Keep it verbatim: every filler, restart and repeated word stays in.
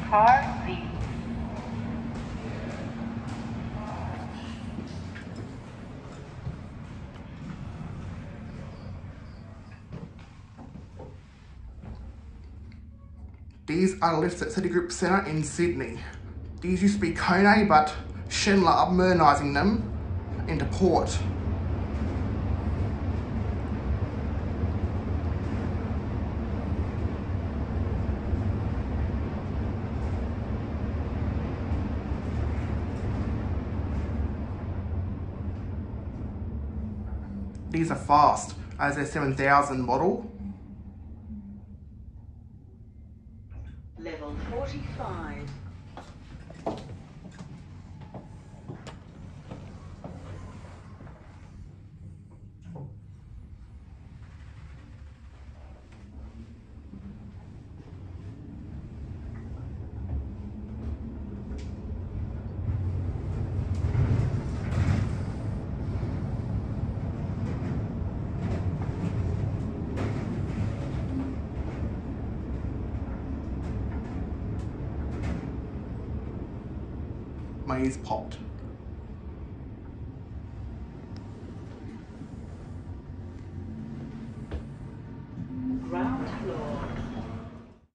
Car leave. These are lifts at Citigroup Centre in Sydney. These used to be Kone, but Schindler are modernising them into port. These are fast, as they're seven thousand model. Level forty-five. My ears popped.